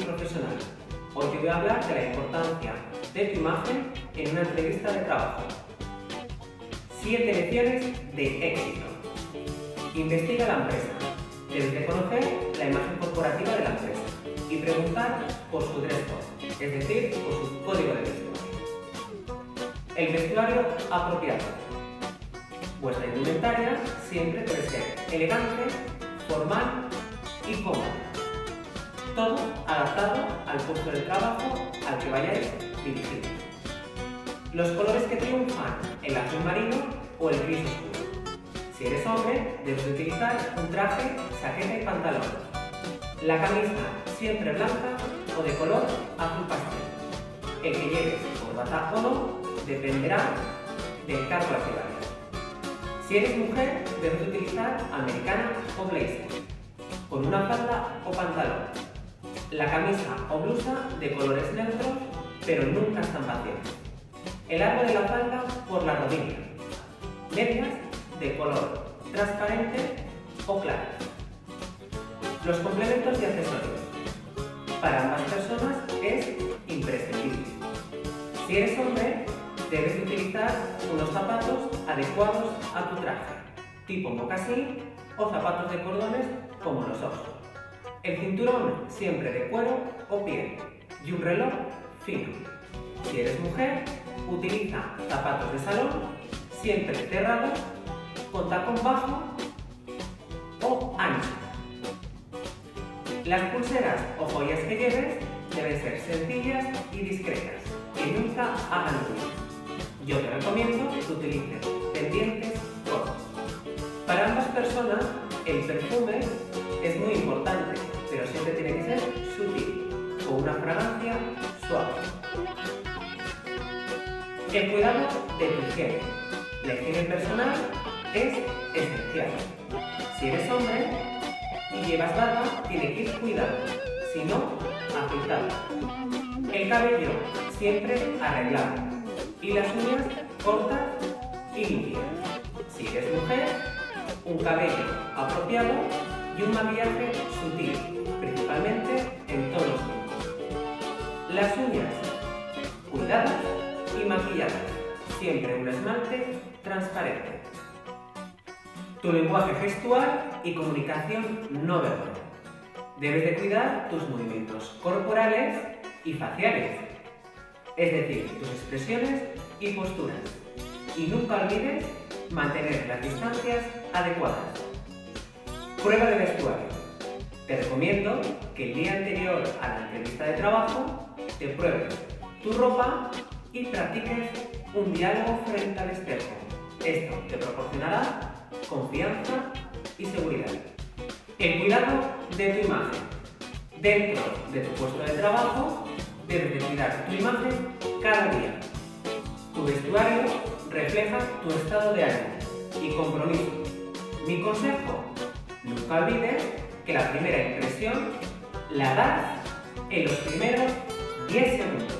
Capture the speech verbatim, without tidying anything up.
profesional. Hoy te voy a hablar de la importancia de tu imagen en una entrevista de trabajo. siete lecciones de éxito. Investiga la empresa. Debes de conocer la imagen corporativa de la empresa y preguntar por su dress code, es decir, por su código de vestuario. El vestuario apropiado. Vuestra indumentaria siempre debe ser elegante, formal y cómoda. Todo adaptado al puesto de trabajo al que vayáis dirigidos. Los colores que triunfan, el azul marino o el gris oscuro. Si eres hombre, debes utilizar un traje, chaqueta y pantalón. La camisa siempre blanca o de color azul pastel. El que lleves corbata o no dependerá del cargo al que vayas. Si eres mujer, debes utilizar americana o blazer, con una falda o pantalón. La camisa o blusa de colores neutros, pero nunca estampaciones. El largo de la falda por la rodilla. Medias de color transparente o claro. Los complementos y accesorios. Para ambas personas es imprescindible. Si eres hombre, debes utilizar unos zapatos adecuados a tu traje, tipo mocasín o zapatos de cordones como los Oxford. El cinturón siempre de cuero o piel y un reloj fino. Si eres mujer, utiliza zapatos de salón, siempre cerrados, con tacón bajo o ancho. Las pulseras o joyas que lleves deben ser sencillas y discretas, que nunca hagan ruido. Yo te recomiendo que utilices pendientes cortos. Para ambas personas, el perfume es muy importante, pero siempre tiene que ser sutil, con una fragancia suave. El cuidado de tu higiene. La higiene personal es esencial. Si eres hombre y llevas barba, tiene que ir cuidado, si no, afeitado. El cabello siempre arreglado y las uñas cortas y limpias. Si eres mujer, un cabello apropiado y un maquillaje sutil, principalmente en tonos vivos. Las uñas cuidadas y maquilladas, siempre un esmalte transparente. Tu lenguaje gestual y comunicación no verbal. Debes de cuidar tus movimientos corporales y faciales, es decir, tus expresiones y posturas. Y nunca olvides mantener las distancias adecuadas. Prueba de vestuario. Te recomiendo que el día anterior a la entrevista de trabajo te pruebes tu ropa y practiques un diálogo frente al espejo. Esto te proporcionará confianza y seguridad. El cuidado de tu imagen. Dentro de tu puesto de trabajo, debes de cuidar tu imagen cada día. Tu vestuario refleja tu estado de ánimo y compromiso. Mi consejo: nunca olvides que la primera impresión la das en los primeros diez segundos.